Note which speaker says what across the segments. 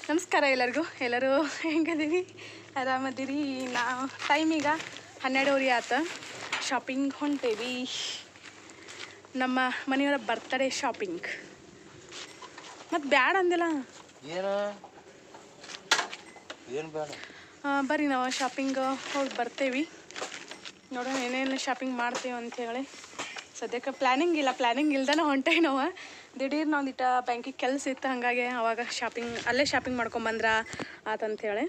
Speaker 1: ನಮಸ್ಕಾರ ಎಲ್ಲರೂ ಹೆಂಗದೀವಿ ಆರಾಮದಿರಿ ನಾವು ಟೈಮ್ ಈಗ 12:30 ಆತ ಶಾಪಿಂಗ್ ಹೊಂಟೇವಿ ನಮ್ಮ ಮನೆಯವರ ಬರ್ತ್ಡೇ ಶಾಪಿಂಗ್ ಮತ್ತು ಬ್ಯಾಡ ಅಂದಿಲ್ಲ
Speaker 2: ಏನು ಬೇಡ
Speaker 1: ಬರ್ರಿ ನಾವು ಶಾಪಿಂಗ್ ಹೋಗಿ ಬರ್ತೇವಿ ನೋಡೋಣ ಏನೇನು ಶಾಪಿಂಗ್ ಮಾಡ್ತೇವೆ ಅಂಥೇಳಿ ಸದ್ಯಕ್ಕೆ ಪ್ಲ್ಯಾನಿಂಗ್ ಇಲ್ದಾನೆ ಹೊಂಟೇವಿ ನಾವು ದಿಢೀರ್ ನಾವು ಒಂದಿಟ್ಟು ಬ್ಯಾಂಕಿಗೆ ಕೆಲಸ ಇತ್ತು ಹಾಗಾಗಿ ಅವಾಗ ಅಲ್ಲೇ ಶಾಪಿಂಗ್ ಮಾಡ್ಕೊಂಬಂದ್ರ ಆತಂಥೇಳಿ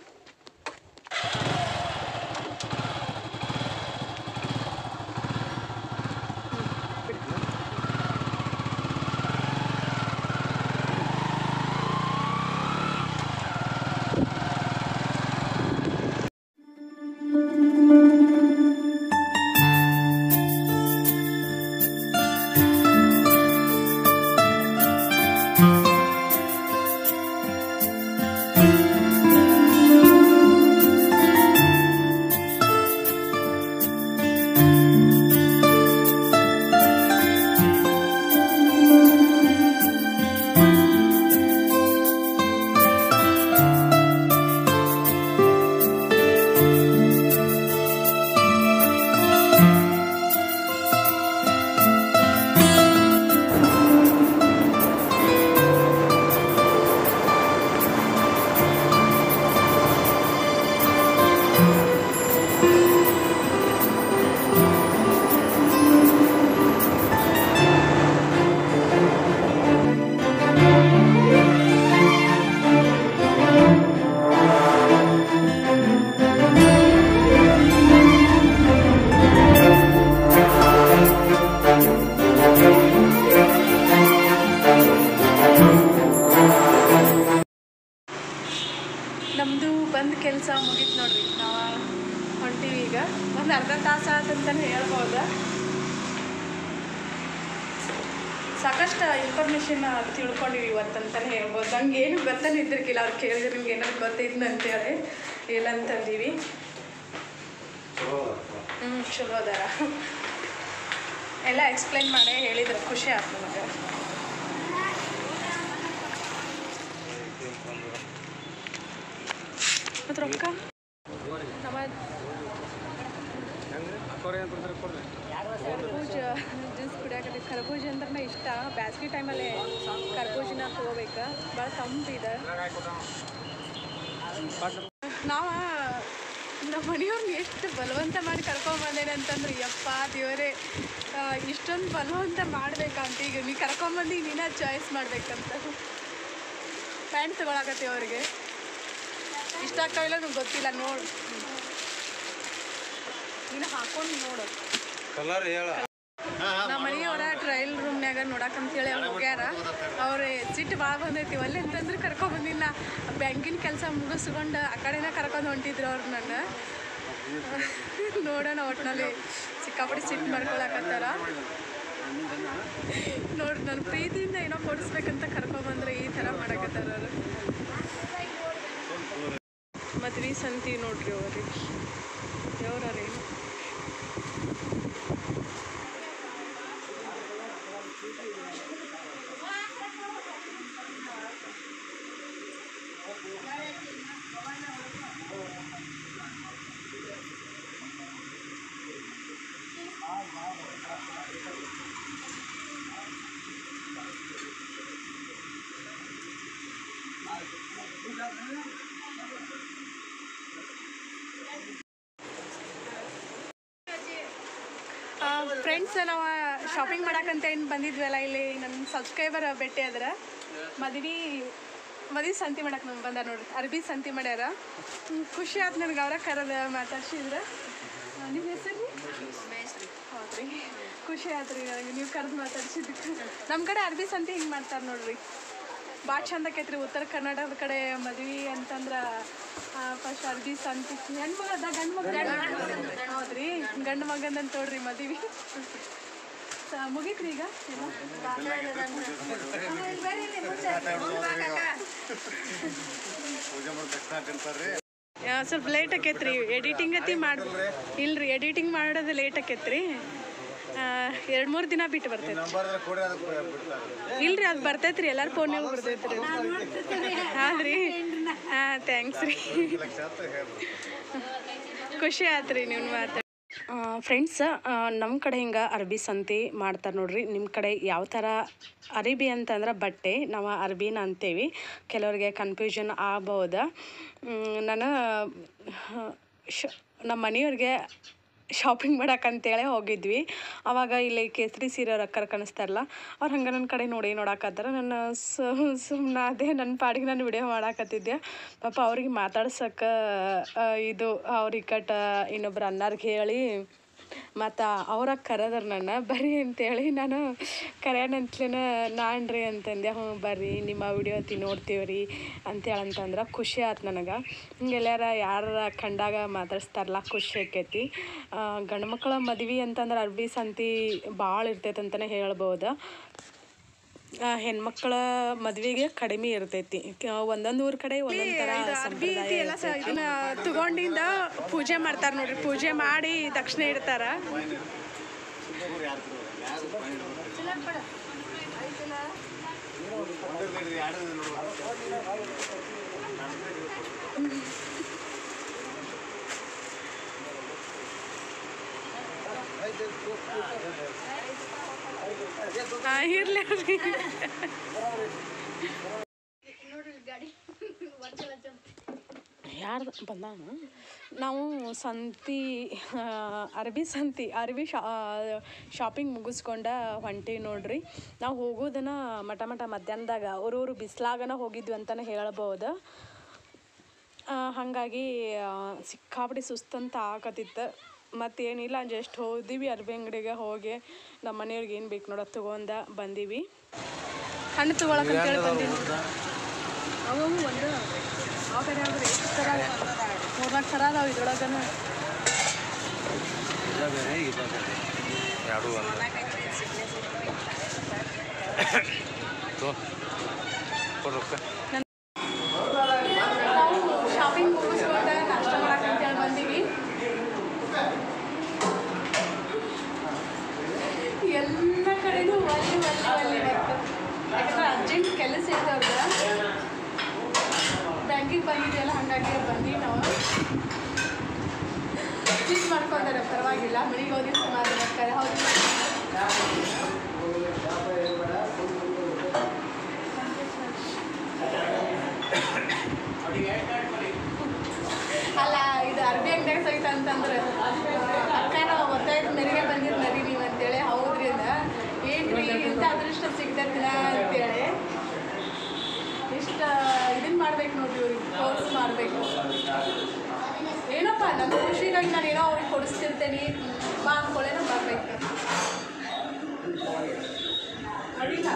Speaker 1: ನಮ್ಮದು ಬಂದು ಕೆಲಸ ಮುಗೀತು ನೋಡ್ರಿ ನಾವು ಹೊಂಟೀವಿ ಈಗ ಒಂದು ಅರ್ಧ ತಾಸು ಆತಂತಲೇ ಹೇಳ್ಬೋದು ಸಾಕಷ್ಟು ಇನ್ಫಾರ್ಮೇಷನ್ ತಿಳ್ಕೊಂಡಿವಿ ಇವತ್ತಂತಲೇ ಹೇಳ್ಬೋದು ನಂಗೆ ಏನು ಗೊತ್ತನೇ ಇದ್ದಿರ್ಕಿಲ್ಲ ಅವ್ರು ಕೇಳಿದ್ರೆ ನಿಮ್ಗೆ ಏನಾದ್ರು ಗೊತ್ತಿದ್ನ ಅಂತೇಳಿ ಇಲ್ಲ ಅಂತಂದೀವಿ ಚಲೋ ಅದಾರ ಎಲ್ಲ ಎಕ್ಸ್ಪ್ಲೈನ್ ಮಾಡಿ ಹೇಳಿದ್ರೆ ಖುಷಿ ಆಯ್ತು ನಮಗೆ ಮತ್ತು ರೊಕ್ಕ ಕರ್ಬೂಜ ಜ್ಯೂಸ್ ಕುಡಿಯಾಕತ್ತೆ ಕರ್ಬೂಜ ಅಂದ್ರೆ ಇಷ್ಟ ಬ್ಯಾಸ್ಗೆ ಟೈಮಲ್ಲಿ ಕರ್ಬೂಜನ ತೊಗೋಬೇಕು ಭಾಳ ತಂಪಿದೆ ನಾವು ನಮ್ಮ ಮನೆಯವ್ರನ್ನ ಎಷ್ಟು ಬಲವಂತ ಮಾಡಿ ಕರ್ಕೊಂಬಂದೇನೆ ಅಂತಂದ್ರೆ ಯಪ್ಪ ದೇವರೇ ಇಷ್ಟೊಂದು ಬಲವಂತ ಮಾಡ್ಬೇಕಂತ ಈಗ ನೀ ಕರ್ಕೊಂಬಂದು ನೀನು ಚಾಯ್ಸ್ ಮಾಡ್ಬೇಕಂತ ಪ್ಯಾಂಟ್ ತೊಗೊಳಕತ್ತೀವಿ ಅವ್ರಿಗೆ ಇಷ್ಟ ಆಗ್ತಾವಿಲ್ಲ ನಂಗೆ ಗೊತ್ತಿಲ್ಲ ನೋಡು ನೀನು ಹಾಕೊಂಡು ನೋಡು
Speaker 2: ಕಲರ್ ಹೇಳ
Speaker 1: ನಮ್ಮ ಮನೆಯವರ ಟ್ರಯಲ್ ರೂಮ್ನ್ಯಾಗ ನೋಡಕ್ಕಂತೇಳಿ ಅವ್ರು ಹೋಗ್ಯಾರ ಅವ್ರು ಸಿಟ್ಟು ಭಾಳ ಬಂದೈತಿ ಒಲ್ಲೆ ಅಂತಂದ್ರೆ ಕರ್ಕೊಂಬಂದಿನ ಬ್ಯಾಂಕಿನ ಕೆಲಸ ಮುಗಿಸ್ಕೊಂಡು ಆ ಕಡೆನ ಕರ್ಕೊಂಡು ಹೊಂಟಿದ್ರು ಅವ್ರು ನನ್ನ ನೋಡೋಣ ಒಟ್ಟಿನಲ್ಲಿ ಸಿಕ್ಕಾಪಟ್ಟೆ ಸಿಟ್ಟು ಮಾಡ್ಕೊಳಕತ್ತಾರ ನೋಡ್ರಿ ನನ್ನ ಪ್ರೀತಿಯಿಂದ ಏನೋ ಕೊಡಿಸ್ಬೇಕಂತ ಕರ್ಕೊಂಬಂದ್ರೆ ಈ ಥರ ಮಾಡಕತ್ತಾರ ಅವರು ಮದ್ವೆ ಸಂತಿ ನೋಡ್ರಿ ಅವ್ರಿಗೆ ದೇವ್ರೀ ಫ್ರೆಂಡ್ಸ್ ನಾವು ಶಾಪಿಂಗ್ ಮಾಡಕ್ಕಂತ ಏನು ಬಂದಿದ್ವಲ್ಲ ಇಲ್ಲಿ ನನ್ನ ಸಬ್ಸ್ಕ್ರೈಬರ್ ಭೇಟಿ ಆದ್ರೆ ಮದುವೆ ಸಂತಿ ಮಾಡಕ್ಕೆ ನಮ್ಗೆ ಬಂದ ನೋಡ್ರಿ ಅರ್ಬಿ ಸಂತಿ ಮಾಡ್ಯಾರ ಖುಷಿ ಆಯ್ತು ನನಗೆ ಅವರ ಕರೆದ ಮಾತಾಡ್ಸಿದ್ರೆ ನಿಮ್ಮ ಹೆಸರು ಹೌದ್ರಿ ಖುಷಿ ಆಯ್ತು ರೀ ನನಗೆ ನೀವು ಕರೆದು ಮಾತಾಡ್ಸಿದ್ದಕ್ಕೆ ನಮ್ಮ ಕಡೆ ಅರ್ಬಿ ಸಂತಿ ಹಿಂಗೆ ಮಾಡ್ತಾರೆ ನೋಡ್ರಿ ಭಾಳ ಚಂದ ಆಕೈತ್ರಿ ಉತ್ತರ ಕನ್ನಡದ ಕಡೆ ಮದ್ವೆ ಅಂತಂದ್ರೆ ಫಸ್ಟ್ ಅರ್ಬಿ ಸಂತಿ ಹೆಣ್ಣು ಮಗ ಅದ ಗಂಡು ಮಗ ಹೌದ್ರಿ ಗಂಡು ಮಗಂದಂತ ನೋಡ್ರಿ ಮದ್ವೆ ಮುಗೀತ್ರಿ ಈಗ ಸ್ವಲ್ಪ ಲೇಟ್ ಆಕೈತ್ರಿ ಎಡಿಟಿಂಗ್ ಇಲ್ರಿ ಎಡಿಟಿಂಗ್ ಮಾಡೋದು ಲೇಟ್ ಆಕೈತ್ರಿ 2-3 ದಿನ ಬಿಟ್ಟು ಬರ್ತೈತಿ. ಇಲ್ರಿ ಅದು ಬರ್ತೈತ್ರಿ, ಎಲ್ಲಾರು ಫೋನ್ಯಾಗ ಬರ್ತೈತ್ರಿ. ಹೌದ್ರಿ? ಥ್ಯಾಂಕ್ಸ್ ರೀ. ಖುಷಿ ಆಯ್ತು ರೀ ನೀವು ಮಾತಾಡಿ. ಫ್ರೆಂಡ್ಸ್, ನಮ್ಮ ಕಡೆ ಹಿಂಗೆ ಅರ್ಬಿ ಸಂತೆ ಮಾಡ್ತಾರೆ ನೋಡ್ರಿ. ನಿಮ್ಮ ಕಡೆ ಯಾವ ಥರ ಅರಿಬಿ ಅಂತಂದ್ರೆ ಬಟ್ಟೆ, ನಾವು ಅರ್ಬಿನ ಅಂತೇವಿ. ಕೆಲವ್ರಿಗೆ ಕನ್ಫ್ಯೂಷನ್ ಆಗ್ಬೋದು. ನಾನು ನಮ್ಮ ಮನೆಯವ್ರಿಗೆ ಶಾಪಿಂಗ್ ಮಾಡೋಕ್ಕಂತೇಳಿ ಹೋಗಿದ್ವಿ. ಆವಾಗ ಇಲ್ಲಿ ಕೇಸರಿ ಸೀರೆ ರೊಕ್ಕರು ಕಾಣಿಸ್ತಾರಲ್ಲ, ಅವ್ರು ಹಂಗೆ ನನ್ನ ಕಡೆ ನೋಡಾಕತ್ತಾರ. ನಾನು ಸುಮ್ಮನೆ ಅದೇ ನನ್ನ ಪಾಡಿಗೆ ನಾನು ವಿಡಿಯೋ ಮಾಡಾಕತ್ತಿದ್ದೆ. ಪಾಪ ಅವ್ರಿಗೆ ಮಾತಾಡ್ಸೋಕೆ ಇದು ಅವ್ರಿಗೆ ಇನ್ನೊಬ್ರು ಅನ್ನಾರ್ಗೆ ಹೇಳಿ ಮತ್ತು ಅವ್ರ ಕರೆದ್ರು ನನ್ನ ಬರ್ರಿ ಅಂತೇಳಿ. ನಾನು ಕರೆಯನಂತಲೇನ ನಾನ್ರಿ ಅಂತಂದೆ. ಹ್ಞೂ ಬರ್ರಿ ನಿಮ್ಮ ವಿಡಿಯೋ ನೋಡ್ತೀವಿ ರೀ ಅಂತೇಳಂತಂದ್ರೆ ಖುಷಿ ಆಯ್ತು ನನಗೆ. ಹಿಂಗೆಲ್ಲಾರ ಯಾರ ಕಂಡಾಗ ಮಾತಾಡಿಸ್ತಾರಲ್ಲ, ಖುಷಿ ಆಕೈತಿ. ಗಂಡು ಮಕ್ಕಳ ಮದ್ವೆ ಅಂತಂದ್ರೆ ಅರ್ಬಿ ಸಂತೆ ಭಾಳ ಇರ್ತೈತೆ ಅಂತಲೇ ಹೇಳ್ಬೋದು. ಹೆಣ್ಮಕ್ಳ ಮದ್ವೆಗೆ ಕಡಿಮೆ ಇರ್ತೈತಿ. ಒಂದೊಂದು ಊರ ಕಡೆ ಒಂದೊಂದು ಥರ ಅರ್ಬಿ ಎಲ್ಲ ಇದನ್ನ ತಗೊಂಡಿಂದ ಪೂಜೆ ಮಾಡ್ತಾರೆ ನೋಡ್ರಿ. ಪೂಜೆ ಮಾಡಿ ದಕ್ಷಿಣ ಇಡ್ತಾರ. ಇರ್ಲಿ ಯಾರ್ದು ಬಂದಾನ. ನಾವು ಸಂತಿ ಅರ್ಬಿ ಶಾಪಿಂಗ್ ಮುಗಿಸ್ಕೊಂಡ ಹೊಂಟೀವಿ ನೋಡ್ರಿ. ನಾವು ಹೋಗೋದನ್ನ ಮಠ ಮಧ್ಯಾಹ್ನದಾಗ ಅವ್ರವ್ರು ಬಿಸಿಲಾಗನ ಹೋಗಿದ್ವಿ ಅಂತಲೇ ಹೇಳ್ಬೋದು. ಹಾಗಾಗಿ ಸಿಕ್ಕಾಪಟ್ಟಿ ಸುಸ್ತಂತ ಆಗತ್ತಿತ್ತು. ಮತ್ತೇನಿಲ್ಲ, ಜಸ್ಟ್ ಹೋದಿವಿ ಅರ್ಬಿ ಅಂಗಡಿಗೆ. ಹೋಗಿ ನಮ್ಮ ಮನೆಯವ್ರಿಗೆ ಏನು ಬೇಕು ನೋಡೋದು ತೊಗೊಂಡ ಬಂದೀವಿ. ಹಣ್ಣು ತೊಗೊಳಕಂತೇಳಿ ಬಂದೀವಿ. ಅವು ಒಂದು ಬೇರೆ ಅವ್ರಿ ಥರ 3-4 ಥರ ಅದಾವೆ ಇದ್ರೊಳಗನ. ಶಾಪಿಂಗ್ ಮುಗಿಸ್ಕೊಂಡ ನಾಷ್ಟ ಮಾಡಕ್ಕಂತೇಳಿ ಬಂದೀವಿ. ಎಲ್ಲ ಕಡೆನೂ ಒಲ್ಲಿ ಯಾಕಂದ್ರೆ ಅರ್ಜೆಂಟ್ ಕೆಲಸ ಇದ್ದವ್ರ ಬ್ಯಾಂಕಿಗೆ ಬಂದಿದೆಯಲ್ಲ, ಹಾಗಾಗಿ ಬಂದೀವಿ. ನಾವು ಸ್ಟಿಚ್ ಮಾಡ್ಕೊಂಡಾರೆ, ಪರವಾಗಿಲ್ಲ. ಮನೆಗೆ ಹೋಗಿ ಸುಮಾರು ಬರ್ತಾರೆ. ಹೌದು, ಅಲ್ಲ ಇದು ಅರ್ಬಿ ಅಂಗಡಿಯಾಗ ಸಹಿತ ಅಂತಂದ್ರೆ ಅಕ್ಕ ನಾವು ಒತ್ತಾಯದ ಮೇರೆಗೆ ಬಂದಿದ್ರಿ ನೀವು ಅಂತೇಳಿ. ಹೌದ್ರಿಂದ ಏನ್ರಿ ಇಂಥ ಅದೃಷ್ಟ ಸಿಗ್ತೈತಿಲ್ಲ ಅಂತೇಳಿ ಇಷ್ಟ ಇದನ್ನು ಮಾಡ್ಬೇಕು ನೋಡ್ರಿ. ಇವ್ರಿಗೆ ಕೋರ್ಸ್ ಮಾಡಬೇಕು. ಏನಪ್ಪ ನಮ್ಮ ಖುಷಿಗಾಗಿ ನಾನು ಏನೋ ಅವ್ರಿಗೆ ಕೊಡಿಸ್ತಿರ್ತೇನೆ ಬಾ ಅಂದ್ಕೊಳ್ಳೇನೋ ಬರಬೇಕು. ಅಡಿಲ್ಲ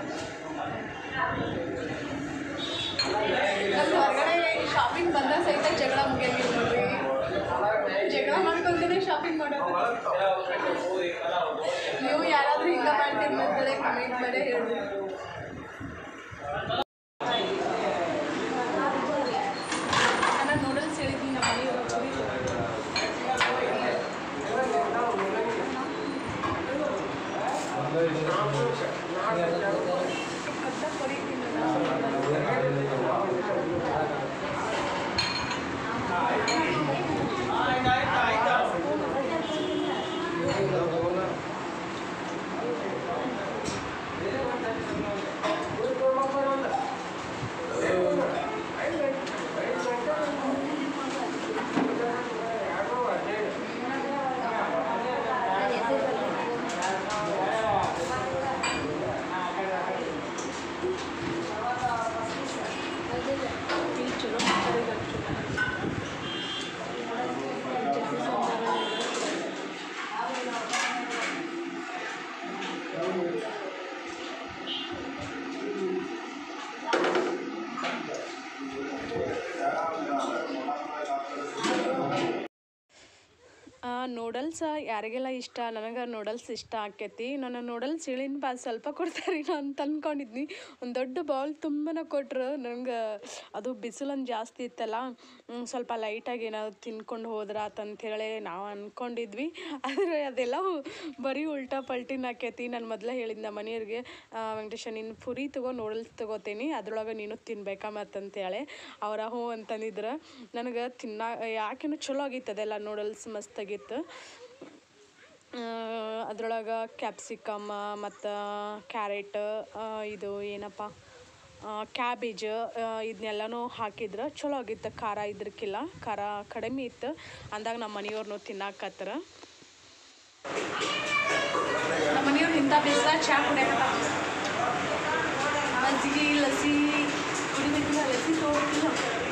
Speaker 1: ನಮ್ಮ ಹೊರಗಡೆ ಶಾಪಿಂಗ್ ಬಂದ ಸಹಿತ ಜಗಳ ಮುಗಿಯಂಗಿಲ್ಲ ನೋಡ್ರಿ. ಜಗಳ ಮಾಡ್ಕೊಂತೇನೆ ಶಾಪಿಂಗ್ ಮಾಡೋದು. ನೀವು ಯಾರಾದರೂ ಹಿಂಗೆ ಮಾಡ್ತೀರಿ ಅಂತೇಳಿ ಕಮೆಂಟ್ ಮಾಡಿ ಹೇಳಿ. ನಾನು ನೂಡಲ್ಸ್ ಹೇಳಿದ್ದೀನಿ ನಮ್ಮ ಮನೆಯವರು. ನೂಡಲ್ಸ್ ಯಾರಿಗೆಲ್ಲ ಇಷ್ಟ, ನನಗೆ ನೂಡಲ್ಸ್ ಇಷ್ಟ ಆಕೈತಿ. ನಾನು ನೂಡಲ್ಸ್ ಹೇಳಿನ ಸ್ವಲ್ಪ ಕೊಡ್ತಾರೆ ಅಂತ ಅಂದ್ಕೊಂಡಿದ್ನಿ. ಒಂದು ದೊಡ್ಡ ಬೌಲ್ ತುಂಬನ ಕೊಟ್ರು ನಂಗೆ. ಅದು ಬಿಸಿಲೊಂದು ಜಾಸ್ತಿ ಇತ್ತಲ್ಲ, ಸ್ವಲ್ಪ ಲೈಟಾಗಿ ಏನಾದ್ರು ತಿನ್ಕೊಂಡು ಹೋದ್ರೆ ಆತಂಥೇಳಿ ನಾವು ಅಂದ್ಕೊಂಡಿದ್ವಿ. ಆದರೆ ಅದೆಲ್ಲ ಬರೀ ಉಲ್ಟಾ ಪಲ್ಟಿನ ಆಕೈತಿ. ನಾನು ಮೊದಲೇ ಹೇಳಿದ್ದೆ ಮನೆಯವ್ರಿಗೆ, ವೆಂಕಟೇಶ ನೀನು ಪುರಿ ತಗೋ, ನೂಡಲ್ಸ್ ತಗೋತೀನಿ, ಅದ್ರೊಳಗೆ ನೀನು ತಿನ್ಬೇಕಾ ಮತ್ತಂತೇಳಿ. ಅವರ ಹ್ಞೂ ಅಂತಂದಿದ್ರು. ನನಗೆ ಯಾಕೆನೂ ಚಲೋ ಆಗಿತ್ತು ಅದೆಲ್ಲ, ನೂಡಲ್ಸ್ ಮಸ್ತಾಗಿತ್ತು. ಅದ್ರೊಳಗೆ ಕ್ಯಾಪ್ಸಿಕಮ್ ಮತ್ತು ಕ್ಯಾರೆಟ್, ಇದು ಏನಪ್ಪ ಕ್ಯಾಬೇಜ್, ಇದನ್ನೆಲ್ಲನೂ ಹಾಕಿದ್ರೆ ಚಲೋ ಆಗಿತ್ತು. ಖಾರ ಇದ್ರಕ್ಕಿಲ್ಲ, ಖಾರ ಕಡಿಮೆ ಇತ್ತು ಅಂದಾಗ ನಮ್ಮ ಮನೆಯವ್ರನ್ನೂ ತಿನ್ನಾಕತ್ರ. ನಮ್ಮ ಮನೆಯವ್ರು ಇಂಥ ಬೇಸ ಚಹಾ ಕುಡಿಯಕತ್ತ. ಮಜ್ಜಿಗೆ ಲಸಿ ಕುಡಿಬೇಕಿಲ್ಲ, ಲಸಿ ತೊಗೊಬೇಕಿಲ್ಲ.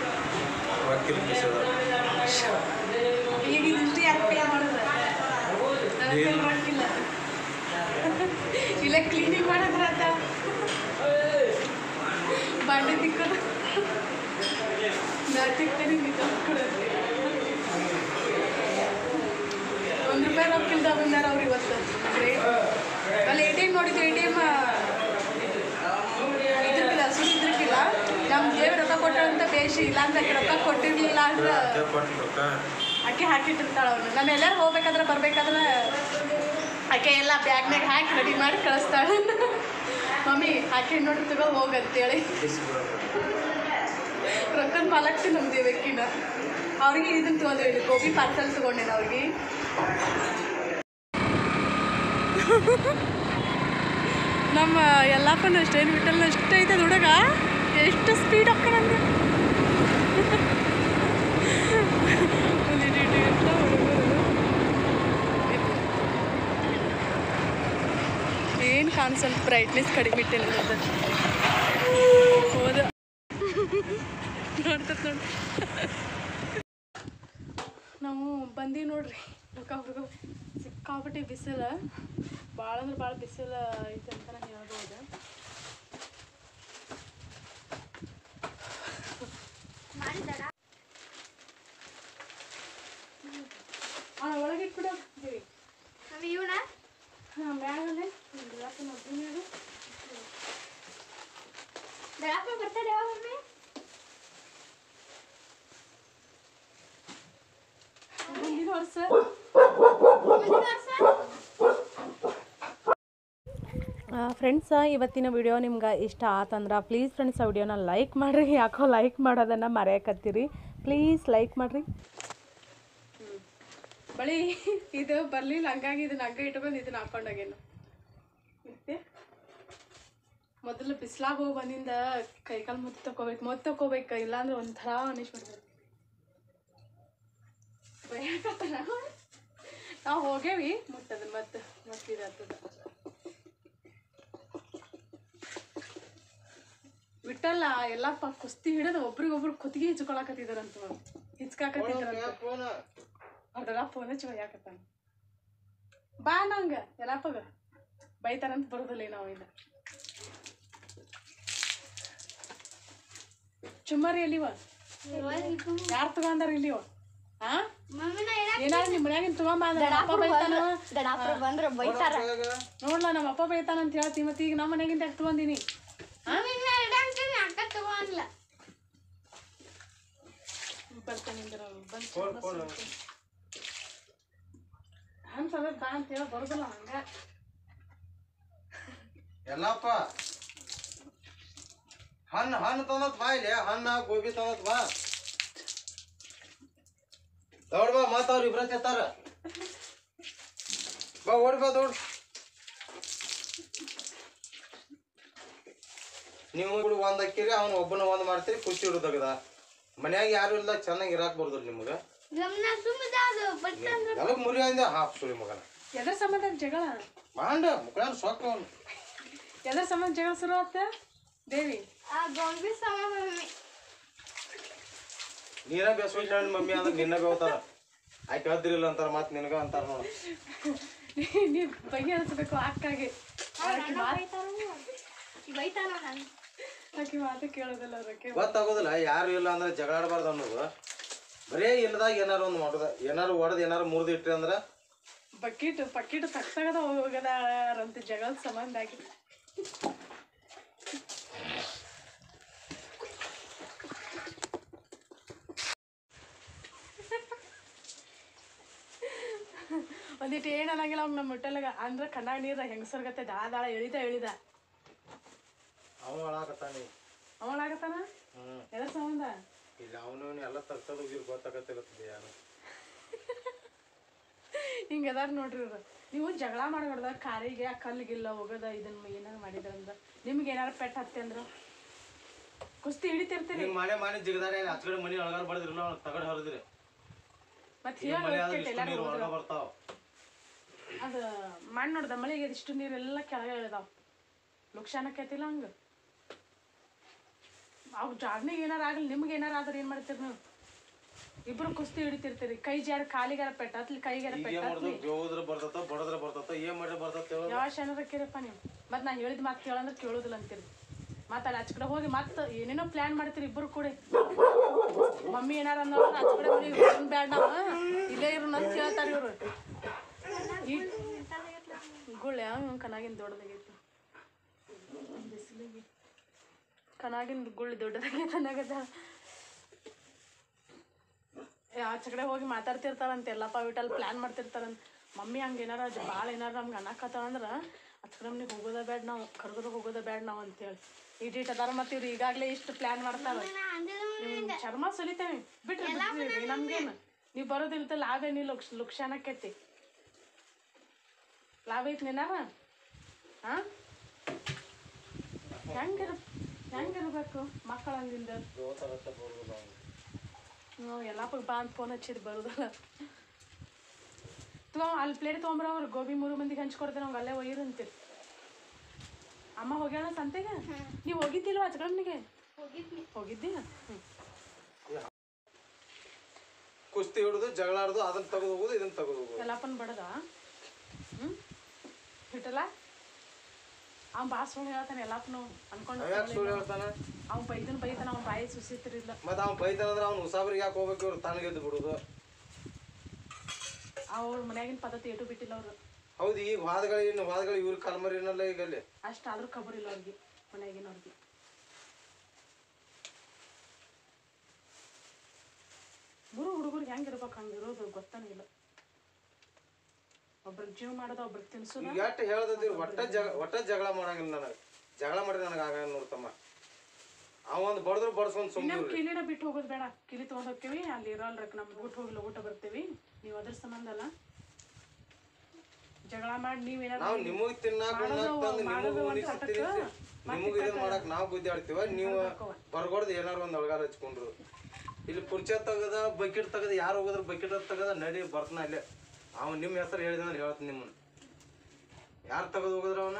Speaker 1: ಈಗ ಇದಿಷ್ಟು ಯಾರು ಪೇ ಮಾಡಿದ್ರೆ ನನಗೆ ಪೇ ಮಾಡ್ತಿಲ್ಲ. ಇಲ್ಲ ಕ್ಲೀನಿಂಗ್ ಮಾಡಿದ್ರ ಆತ ಬಾಂಡೆ ತಿಕ್ಕೋದು ನಾ ತಿಕ್ತೀನಿ, ಕೊಡುತ್ತೆ. ₹1 ರೊಕ್ಕಿಲ್ದ ಬಂದಾರ ಅವ್ರು ಇವತ್ತು. ಗ್ರೇಟ್. ಅಲ್ಲಿ ATM ನೋಡಿದ್ರು, ATM ಇದ್ರಕ್ಕಿಲ್ಲ, ಸುಮ್ಮನೆ ಇದ್ರಕ್ಕಿಲ್ಲ. ನಮ್ಮ ದೇವ್ರ ರೊಕ್ಕ ಕೊಟ್ಟಾಳಂತ ಬೇಷಿ, ಇಲ್ಲ ಅಂತ ರೊಕ್ಕ ಕೊಟ್ಟಿರ್ಲಿಲ್ಲ ಅಂದ್ರೆ ಆಕೆ ಹಾಕಿಟ್ಟಿರ್ತಾಳೆ ಅವನು. ನಾನು ಎಲ್ಲರೂ ಹೋಗ್ಬೇಕಾದ್ರೆ ಬರ್ಬೇಕಾದ್ರೆ ಆಕೆ ಎಲ್ಲ ಬ್ಯಾಗ್ನಾಗ ಹಾಕಿ ರೆಡಿ ಮಾಡಿ ಕಳಿಸ್ತಾಳೆ. ಮಮ್ಮಿ ಆಕೆ ನೋಡಿ ತಗೋ ಹೋಗಂತೇಳಿ. ರೊಕ್ಕದ ಮಾಲಕ್ತಿ ನಮ್ಮ ದೇವಕ್ಕಿನ. ಅವ್ರಿಗೆ ಇದನ್ನು ತೊಗೊಂಡ್ರಿ, ಗೋಬಿ ಪಾರ್ಸಲ್ ತೊಗೊಂಡೇನು ಅವ್ರಿಗೆ. ನಮ್ಮ ಎಲ್ಲಪ್ಪನ ಅಷ್ಟೇ, ಏನು ಬಿಟ್ಟಲ್ಲ ಅಷ್ಟೇ ಐತೆ ಹುಡುಗ. ಎಷ್ಟು ಸ್ಪೀಡ್ ಹೋಗ್ತಾನಂದ್ರೆ ಏನು ಕಾಣಿಸಲ್ಲ, ಬ್ರೈಟ್ನೆಸ್ ಕಡಿಮೆ ಇಟ್ಟೇನೆ ಹೋದ ನೋಡ್ತದ ನೋಡಿ. ನಾವು ಬಂದೀವಿ ನೋಡ್ರಿ. ಹುಡುಗ ಸಿಕ್ಕಾಪಟ್ಟೆ ಬಿಸಿಲು, ಭಾಳ ಅಂದ್ರೆ ಭಾಳ ಬಿಸಿಲು ಐತೆ ಅಂತ ನಾನು ಹೇಳ್ಬೋದು. ಒಳಗೆ ಇಟ್ಬಿಡ
Speaker 3: ಇವನ
Speaker 1: ಹಾಂ ಬ್ಯಾಗಲ್ಲೇ ನೋಡ್ತೀನಿ.
Speaker 3: ದಡಪ್ಪ ಬರ್ತಾರೆ ಯಾವಾಗ
Speaker 1: ಮುಂದಿನ ವರ್ಷ. ಫ್ರೆಂಡ್ಸ, ಇವತ್ತಿನ ವಿಡಿಯೋ ನಿಮ್ಗೆ ಇಷ್ಟ ಆತಂದ್ರೆ ಪ್ಲೀಸ್ ಫ್ರೆಂಡ್ಸ್ ಆ ವಿಡಿಯೋನ ಲೈಕ್ ಮಾಡಿರಿ. ಯಾಕೋ ಲೈಕ್ ಮಾಡೋದನ್ನು ಮರೆಯಕತ್ತೀರಿ, ಪ್ಲೀಸ್ ಲೈಕ್ ಮಾಡಿರಿ. ಬಳಿ ಇದು ಬರಲಿಲ್ಲ, ಹಂಗಾಗಿ ಇದನ್ನ ಹಂಗೆ ಇಟ್ಕೊಂಡು ಇದನ್ನ ಹಾಕೊಂಡಾಗೇನು ಮತ್ತೆ. ಮೊದಲು ಬಿಸಿಲಾಗ ಹೋಗಿ ಬಂದಿಂದ ಕೈಕಾಲು ಮೊತ್ತು ತಗೋಬೇಕು, ಇಲ್ಲಾಂದ್ರೆ ಒಂಥರ ಅನಿಸ್ಬಿಡ್ತೈತಿ. ಭಯಕತ್ತಾರ ನಾವು ಹೋಗೇವಿ ಮುಟ್ಟದ ಮತ್ತೆ ಇದಾಗ್ತದ. ಬಿಟ್ಟಲ್ಲ ಎಲ್ಲಪ್ಪ ಕುಸ್ತಿ ಹಿಡಿದು ಒಬ್ರಿಗೊಬ್ರು ಕುತ್ತಿಗೆ ಹಿಚ್ಕೊಳಕತ್ತಿದಾರಂತ, ಹಿಚ್ಕಾಕತ್ತಿದಾರಂತ. ಅದೆಲ್ಲ ಫೋನ್ ಹಚ್ಚಿ ಬೈಯಾಕತ್ತಾನ. ಬಾ ನಂಗೆ ಎಲ್ಲಪ್ಪಗ ಬೈತಾರಂತ ಬರೋದಿಲ್ಲ ನಾವು. ಇಲ್ಲ ಚುಮ್ಮರಿ ಎಲ್ಲಿವ, ಯಾರು ತಗೊಂಡಾರ ಇಲ್ಲಿವ? ಏನಾದ್ರು ನಿಮ್ಮ ಮನ್ಯಾಗಿನ ನೋಡ್ಲಾ, ನಮ್ಮ ಅಪ್ಪ ಬೈತಾನ ಅಂತ ಹೇಳ್ತಿ. ಮತ್ತೆ ಈಗ ನಮ್ಮ ಮನೆಗಿಂತ ಯಾಕೆ ತಗೊಂಡಿನಿ? ಬರ್ತಾನೆ ಹಂಗ ಸಲ ಬಾ ಅಂತ ಹೇಳ ಬರೋದಿಲ್ಲ ಹಂಗ.
Speaker 2: ಎಲ್ಲಪ್ಪ ಹಣ್ಣು ತಂದತ್ ಬಾ, ಇಲ್ಲಿ ಹಣ್ಣ ಗೋಬಿ ತಂದತ್ ಬಾ. ದೌಡ್ ಬಾ, ಮತ್ತ ಅವ್ರು ಇಬ್ರ ತೆತ್ತಾರ ಬಾ, ಓಡಿ ಬಾ ದೌಡ್. ನೀವು ಒಂದ್ ಹಾಕಿರಿ, ಅವ್ನು ಒಬ್ಬನ ಒಂದ್ ಮಾಡ್ತೀರಿ, ಖುಷಿ ಇರೋದಾಗದ. ಮನ್ಯಾಗ ಯಾರು ಇಲ್ಲ, ಚೆನ್ನಾಗಿ ಇರಾಕ್ ಬರ್ದಿಲ್ಲ ನಿಮ್ಗ. ಎಲ್ಲಕ್ ಮುರಿ ಅಂದ ಹಾಫ್ ಸುಳಿ ಮಗನ.
Speaker 1: ಎದ್ರ ಸಂಬಂಧ ಜಗಳ
Speaker 2: ಮಾಂಡ ಮುಖ ಸೊಕ್ಕ.
Speaker 1: ಎದ್ರ ಸಂಬಂಧ ಜಗಳ ಶುರು ಆತ ದೇವಿ?
Speaker 2: ನೀನ ಬೇಸೋಜ್ ಮಮ್ಮಿ ಅಂದ್ರೆ ನಿನ್ನ ಬೇವತಾರ, ಆಯ್ಕೆ ಹದ್ರಿಲ್ಲ ಅಂತಾರ, ಮತ್ ನಿನಗ ಅಂತಾರ ನೋಡ.
Speaker 1: ನೀ ಬಗೆ ಹರಿಸ್ಬೇಕು ಅಕ್ಕಾಗೆ. ಆಕಿ ಮಾತು ಕೇಳೋದಿಲ್ಲ, ಅದಕ್ಕೆ
Speaker 2: ಗೊತ್ತಾಗೋದಿಲ್ಲ. ಯಾರು ಇಲ್ಲ ಅಂದ್ರೆ ಜಗಳಾಡಬಾರ್ದು ಅನ್ನೋದು. ಬರೇ ಇಲ್ಲದಾಗ ಏನಾರು ಒಂದು ಮಾಡೋದ, ಏನಾರು ಒಡದ್ ಏನಾರು ಮುರಿದು ಇಟ್ರಿ ಅಂದ್ರೆ
Speaker 1: ಪಕ್ಕೀಟು ತಗ್ಸಗದ ಹೋಗದಾರಂತ ಜಗಳದ ಸಂಬಂಧ ಆಗಿ. ಒಂದಿಟ್ಟು ಏನನ್ನಾಗಿಲ್ಲ ಅವ್ನು ನಮ್ಮ ಹೊಟ್ಟೆಲಾಗ ಅಂದ್ರೆ ಕಣ್ಣಾಗ ನೀರ ಹೆಂಗಸರ್ಗತ್ತೆ ದಾಳ ಎಳಿದ
Speaker 2: ಅವ ಒಳಾಕತ್ತಾನೆ
Speaker 1: ಅವಳಾಗತ್ತಾನ ಎದ್ರ ಸಂಬಂಧ
Speaker 2: ಇಲ್ಲ ಅವನು ಎಲ್ಲ ತಗ್ಸೋದು ಗೊತ್ತಾಗತ್ತಿರುತ್ತದೆ ಯಾರು
Speaker 1: ಹಿಂಗೆ ಅದಾರ ನೋಡ್ರಿ ಇವ್ರು. ನೀವು ಜಗಳ ಮಾಡಬಾರ್ದ ಕಾರಿಗೆ ಆ ಕಲ್ಲಿಗಿಲ್ಲ ಹೋಗೋದ ಇದನ್ನ ಏನಾರು ಮಾಡಿದ್ರಂದ್ರ ನಿಮ್ಗೆ ಏನಾರು ಪೆಟ್ಟು ಹತ್ತಿ ಅಂದ್ರ ಕುಸ್ತಿ ಹಿಡಿತಿರ್ತೀರಿ.
Speaker 2: ಮನೆ ಜಿಗದಾರೆ ಹಚ್ಕಡೆ ಮನೆ ಒಳಗಾರ ಬಡದ್ರಲ್ಲ ಅವ್ನು ತಗಡ್ ಹರಿದ್ರಿ
Speaker 1: ಮತ್ತೆ
Speaker 2: ಬರ್ತಾವ
Speaker 1: ಅದು ಮಣ್ಣು ನೋಡ್ದ ಮಳೆಗೆ ಇಷ್ಟು ನೀರೆಲ್ಲ ಕೆಳಗೆ ಇಳಿದಾವ ಲುಕ್ಷಾನಕ್ಕೈತಿಲ್ಲ ಹಂಗೆ ಅವ್ರ ಜಾಗ್ನಿಗೆ ಏನಾರು ಆಗಲಿ ನಿಮ್ಗೆ ಏನಾರು ಆದ್ರೆ ಏನು ಮಾಡ್ತೀರಿ ನೀವು ಇಬ್ರು ಕುಸ್ತಿ ಹಿಡಿತಿರ್ತೀರಿ ಕೈ ಜಾರ ಕಾಲಿಗಾರ ಪೆಟ್ಟ ಹತ್ಲಿ ಕೈಗಾರ ಪೆಟ್ಟ
Speaker 2: ಹೋದ್ರ ಬರ್ತತ ಬಡದ್ರ ಬರ್ತತ ಏನ್ ಮಾಡ್ರಿ ಬರ್ತತ
Speaker 1: ಯಾವ ಏನಾರ ಕೇಳಪ್ಪ ನೀವು ಮತ್ತೆ ನಾ ಹೇಳಿದ ಮಾತು ಕೇಳಂದ್ರೆ ಕೇಳೋದಿಲ್ಲ ಅಂತೀರಿ ಮತ್ತೆ ಅಲ್ಲಿ ಆಚೆ ಕಡೆ ಹೋಗಿ ಮತ್ತೆ ಏನೇನೋ ಪ್ಲ್ಯಾನ್ ಮಾಡ್ತೀರಿ ಇಬ್ಬರು ಕೂಡ ಮಮ್ಮಿ ಏನಾರ ಅನ್ನೋರು ಆಚೆ ಕಡೆ ಹೋಗಿ ಬ್ಯಾಡ ನಾವು ಇಲ್ಲೇ ಇರು ಅಂತ ಹೇಳ್ತಾರೆ ಇವರು ಗುಳ್ಳೆ ಯಾವ ಕನಾಗಿನ ದೊಡ್ಡದಾಗೈತಿ ಬಿಸಿಲಿಗೆ ಕನಾಗಿನ ಗುಳ್ಳಿ ದೊಡ್ಡದಾಗೈತೆ ಅನ್ನಗದ ಆಚೆ ಕಡೆ ಹೋಗಿ ಮಾತಾಡ್ತಿರ್ತಾರಂತೆ ಎಲ್ಲಪ್ಪ ವಿಟಲ್ಲಿ ಪ್ಲ್ಯಾನ್ ಮಾಡ್ತಿರ್ತಾರಂತ ಮಮ್ಮಿ ಹಂಗೆ ಏನಾರ ಭಾಳ ಏನಾರ ನಮ್ಗೆ ಅನ್ನಕತ್ತಾವಂದ್ರೆ ಆಚೆ ಕಡೆ ನಮ್ಗೆ ಹೋಗೋದ ಬೇಡ ನಾವು ಕರ್ಗೋದ ಹೋಗೋದ ಬೇಡ ನಾವು ಅಂತೇಳಿ ಇಟ್ ಅದಾರ ಮತ್ತು ಇವ್ರು ಈಗಾಗಲೇ ಇಷ್ಟು ಪ್ಲ್ಯಾನ್ ಮಾಡ್ತಾರೆ ನಿಮ್ಮ ಚರ್ಮ ಸುಲಿತೇವೆ ಬಿಟ್ರಿ ಬಿಡ್ತೀವಿ ನಮ್ಗೇನು ನೀವು ಬರೋದಿಲ್ಲ ಲಾಭ ಏನಿಲ್ಲ ಲುಕ್ಷಾನಕ್ಕೈತಿ ಲಾಭ ಐತಿ ನೀನಾರ ಹಾಂ ಹೆಂಗಿರ್ಬೇಕು ಮಕ್ಕಳ ಹಂಗಿಂದ ನಾವು ಎಲ್ಲಪ್ಪ ಬಾ ಅಂತ ಫೋನ್ ಹಚ್ಚಿದ್ ಬರೋದಲ್ಲ ಅಲ್ಲಿ ಪ್ಲೇಟ್ ತೊಗೊಂಬ್ರ ಅವ್ರು ಗೋಬಿ 3 ಮಂದಿಗೆ ಹಂಚ್ಕೊಡ್ತೇನೆ ಅವ್ಗೆ ಅಲ್ಲೇ ಒಯ್ಯಿರು ಅಂತೀರಿ ಅಮ್ಮ ಹೋಗ್ಯಾಳ ಸಂತೆಗೆ ನೀವು ಹೋಗಿದ್ದಿಲ್ವ ಆಚಗಣ್ಣಿಗೆ ಹೋಗಿದ್ದಿ
Speaker 2: ಕುಸ್ತಿ ಹಿಡಿದು ಜಗಳ ಆಡೋದು ಅದನ್ನ ತೆಗೆದು ಹೋಗೋದು ಇದನ್ನ ತೆಗೆದು ಹೋಗೋದು
Speaker 1: ಎಲ್ಲಪ್ಪನ ಬಡದ ಬಿಟ್ಟಲ್ಲ ಅವ್ನು ಬಾ ಸುಳ್ಳು ಹೇಳ್ತಾನೆ ಎಲ್ಲಪ್ಪನು ಅನ್ಕೊಂಡು ಅವ್ನು ಬೈತಾನ ಅವ್ನ ಬಾಯಿ ಸುಸಿತಿರಿಲ್ಲ
Speaker 2: ಮತ್ತೆ ಅವ್ನು ಬೈತಾನ ಅಂದ್ರೆ ಅವ್ನು ಉಸಾಬ್ರಿಗೆ ಯಾಕೆ ಹೋಗ್ಬೇಕು ಇವ್ರು ತನಗೆದ್ದು ಬಿಡೋದು
Speaker 1: ಅವ್ರ ಮನ್ಯಾಗಿನ ಪದ್ಧತಿ ಏಟು ಬಿಟ್ಟಿಲ್ಲ ಅವರು
Speaker 2: ಹೌದು ಈಗ ವಾದಗಳು ಇವ್ರ ಕಲ್ಮರಿನಲ್ಲ ಈಗ ಅಲ್ಲಿ
Speaker 1: ಅಷ್ಟಾದ್ರೂ ಖಬರ್ ಇಲ್ಲ ಅವ್ರಿಗೆ ಮನ್ಯಾಗಿನವ್ರಿಗೆ ಹುಡುಗರಿಗೆ ಹೆಂಗಿರ್ಬೇಕು ಹಂಗಿರೋದು ಗೊತ್ತಾನಿಲ್ಲ ಒಬ್ರಿಗೆ ಜೀವ ಮಾಡೋದು ಒಬ್ರಿಗೆ ತಿನ್ಸೋದು
Speaker 2: ಎಷ್ಟು ಹೇಳ್ದೀವಿ ಒಟ್ಟ ಜಗಳ ಮಾಡಂಗಿಲ್ಲ ನನಗೆ ಜಗಳ ಮಾಡಿ ನನಗೆ ಆಗಲ್ಲ ನೋಡ್ತಮ್ಮ ಅವ ಒಂದು ಬಡದ್ರು ಬಡ್ಸ್ಕೊಂಡು ಸುಮ್ಮನೆ
Speaker 1: ಕಿಲಿನ ಬಿಟ್ಟು ಹೋಗೋದು ಬೇಡ ಕಿಲಿ ತೊಗೊಂಡು ಹೋಗ್ತೀವಿ ಅಲ್ಲಿ ಇರೋಲ್ರಕ್ಕೆ ನಮ್ಗೆ ಬಿಟ್ಟು ಹೋಗ್ಲಿ ಊಟ ಬರ್ತೀವಿ ನೀವು ಅದ್ರ ಸಂಬಂಧ ಅಲ್ಲ ಜಗಳ ಮಾಡಿ
Speaker 2: ನಾವು ನಿಮಗೆ ತಿನ್ನಾಕ ನಿಮಗೆ ಇದನ್ನ ಮಾಡಕ್ ನಾವು ಗುದ್ದಾಡ್ತೀವ ನೀವು ಬರ್ಗೊಡ್ದು ಏನಾರು ಒಂದು ಒಳಗಾರ ಹಚ್ಕೊಂಡ್ರು ಇಲ್ಲಿ ಕುರ್ಚೆ ತೆಗದ ಬಕೆಟ್ ತೆಗದ ಯಾರು ಹೋಗೋದ್ರ ಬಕೆಟ್ ತೆಗದ ನಡಿ ಬರ್ತನ ಅಲ್ಲೇ ಅವ್ನು ನಿಮ್ಮ ಹೆಸರು ಹೇಳಿದ್ರೆ ಹೇಳ್ತೀನಿ ನಿಮ್ಮನ್ನ ಯಾರು ತೆಗೆದು ಹೋಗಿದ್ರ ಅವನ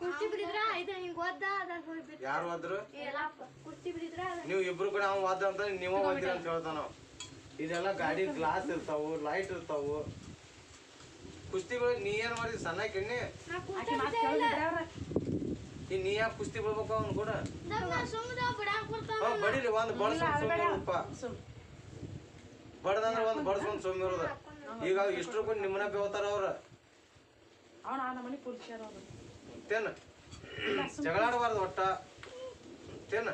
Speaker 2: ಯಾರು ಹೋದ್ರು ನೀವು ಇಬ್ರು ಕೂಡ ಅವ ವಾದ ಅಂತ ನೀವ ಹೋಗ್ತೀರ ಅಂತ ಹೇಳ್ತಾನ ಇದೆಲ್ಲ ಗಾಡಿ ಗ್ಲಾಸ್ ಇರ್ತಾವು ಲೈಟ್ ಇರ್ತಾವು ಕುಸ್ತಿಗಳು ನೀ ಏನ್ ಮಾಡಿದ್ ಸಣ್ಣಕ್ಕೆಣ್ಣೆ ನೀ ಯಾಕೆ ಕುಸ್ತಿ ಬಿಡ್ಬೇಕು ಅವನು ಕೂಡ ಬಡಿಲಿ ಒಂದ್ ಬಡ್ಸ್ಕೊಂಡ್ ಬಡ್ದಂದ್ರ ಒಂದ್ ಬಡ್ಸ್ಕೊಂಡ್ ಸೋಮಿರೋದ ಈಗ ಇಷ್ಟ್ರು ಕೂಡ ನಿಮ್ಮನ್ನ ಬೇವತಾರ ಅವ್ರ ತೇನ ಜಗಳಾಡಬಾರ್ದು ಒಟ್ಟ ತೇನ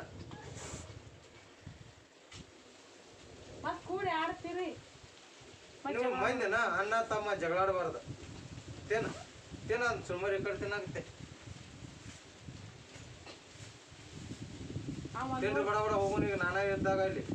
Speaker 1: ಕೂಡಿ ಆಡ್ತೀರಿ
Speaker 2: ನೀವು ಮಂದಿನ ಅಣ್ಣ ತಮ್ಮ ಜಗಳಾಡಬಾರ್ದು ತೇನ ತೇನ ಸುಮಾರು ಈ ಕಡೆ ತಿನ್ನಾಗುತ್ತೆ ತಿನ್ರಿ ಬಡ ಬಡ ಹೋಗೋಣ ಈಗ ನಾನಾ ಇದ್ದಾಗ ಇಲ್ಲಿ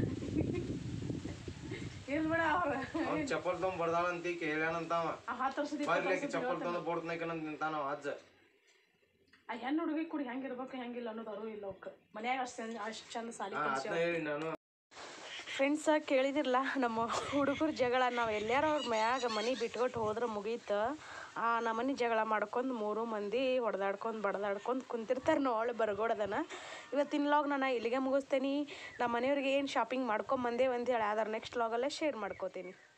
Speaker 2: ಅವ್ನ ಚಪ್ಪಲ್ ತೊಗೊಂಡ್ ಬಡ್ದಾಳ ಅಂತ ಹೇಳ್ಯಾನಂತಾವ ಬರ್ಲಿಕ್ಕೆ ಚಪ್ಪಲ್ ತೊಗೊಂಡು ಬೋಡ್ತನಕ ನಿಂತಾನ ಅಜ್ಜ
Speaker 1: ಆ ಹೆಣ್ಣು ಹುಡುಗಿ ಕೂಡ ಹೆಂಗಿರ್ಬೇಕು ಹೆಂಗಿಲ್ಲ ಅನ್ನೋದು ಅರು ಇಲ್ಲ ಅವಕ್ಕೆ ಮನ್ಯಾಗ ಅಷ್ಟು ಚಂದ ಸಾಲಿ
Speaker 2: ಹೇಳಿ ನಾನು
Speaker 1: ಫ್ರೆಂಡ್ಸ ಕೇಳಿದಿರಲ್ಲ ನಮ್ಮ ಹುಡುಗರು ಜಗಳ ನಾವು ಎಲ್ಲಾರ ಅವ್ರ ಮ್ಯಾಗ ಮನೆ ಬಿಟ್ಕೊಟ್ಟು ಹೋದ್ರೆ ಮುಗೀತು ನಮ್ಮ ಮನೆ ಜಗಳ ಮಾಡ್ಕೊಂಡು 3 ಮಂದಿ ಹೊಡೆದಾಡ್ಕೊಂಡು ಬಡ್ದಾಡ್ಕೊಂಡು ಕುಂತಿರ್ತಾರೆ ನೋಳು ಬರ್ಗೋಡದನ ಇವತ್ತಿನ ಲಾಗ್ ನಾನು ಇಲ್ಲಿಗೆ ಮುಗಿಸ್ತೇನೆ ನಮ್ಮ ಮನೆಯವ್ರಿಗೆ ಏನು ಶಾಪಿಂಗ್ ಮಾಡ್ಕೊಂಬಂದೇವು ಅಂತ ಹೇಳಿ ಆದ್ರೆ ನೆಕ್ಸ್ಟ್ ಲಾಗಲ್ಲೇ ಶೇರ್ ಮಾಡ್ಕೋತೀನಿ